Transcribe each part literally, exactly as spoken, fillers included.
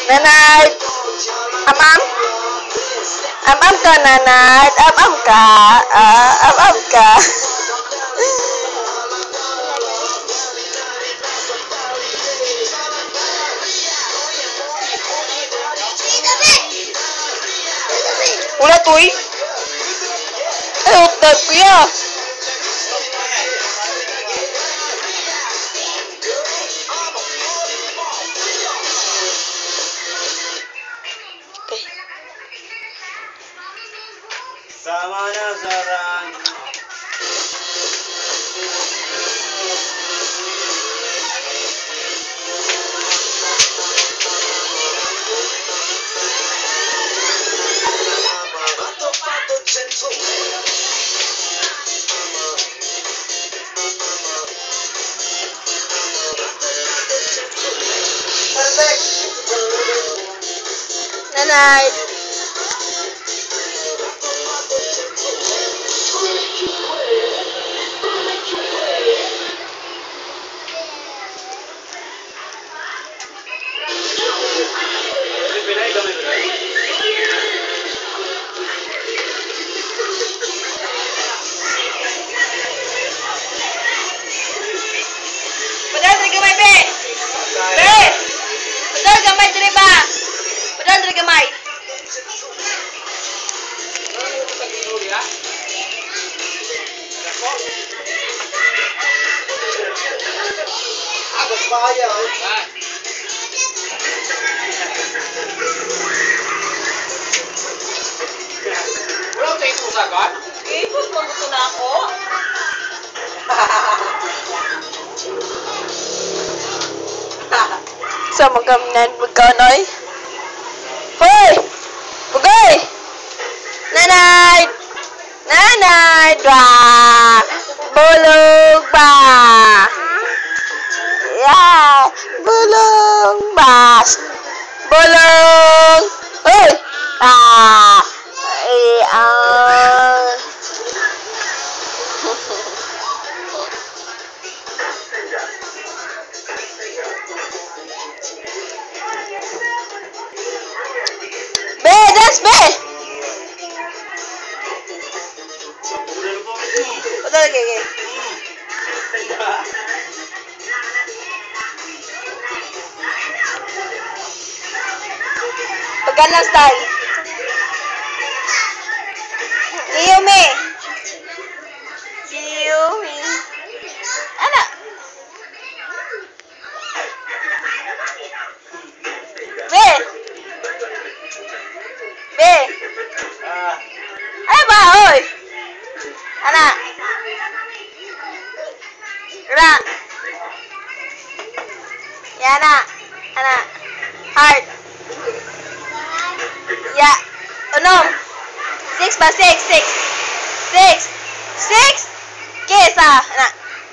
Nanay. Am-am. Am-am ka, nanay. Am-am ka. Ah, am-am ka. Wala to eh. Ay, utag ko ya. Okay. Sama na sarang. Nanay. Padahal dari gamay, be. Be. Padahal gamay dari ba. Padahal dari gamay. Agos bahaya. Wala tayo ito sa agad? Eh, pupunto na ako. Sa magkamnan, magkanoy. Hoy! Bugay! Nanay! Nanay! Dwa! Bulog ba? Yeah! Bulong ba? Bulong! Hoy! Ah! Eh, ah! Be, dance, be! Betul lagi, okay. Gangnam Style. Kiyumi. Kiyumi. Anak. Be. Be. Ay ba, oy. Anak. Gerak. Ya, anak. Anak. Heart. Ya, enam. Six ba, six, six. Six. Six. Kesa, anak.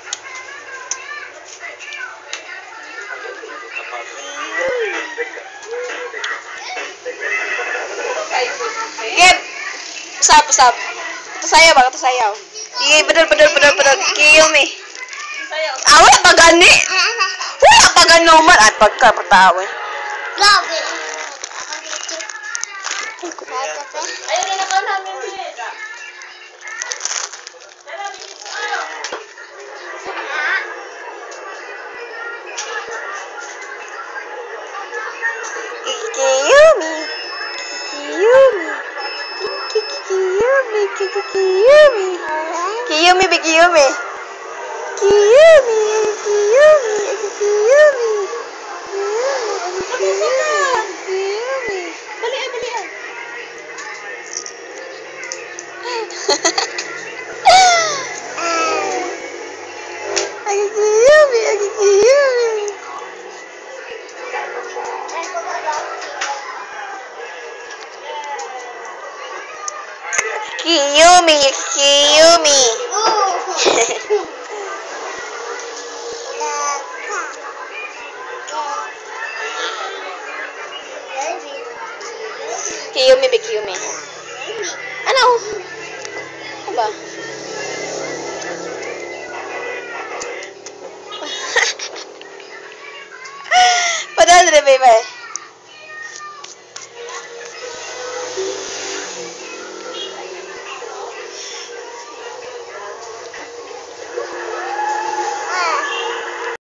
Gip. Usap, usap. Kata saya ba, kata saya. Iya, bener, bener, bener, bener. Kiyumi. Awak pa gani? Wala pa ganoman at pagkapatawin. Grabe. Ayun na ka namin dito. Kiyumi. Kiyumi. Kiyumi. Kiyumi. Kiyumi, be Kiyumi. Kiyumi. Kiyumi. Kiyumi. Kiyumi. Balian, balian. Aku Kiyumi, aku Kiyumi. Kiyumi, Kiyumi. Kiyumi, be Kiyumi. Ano? Ano ba? Padahal rin, baby.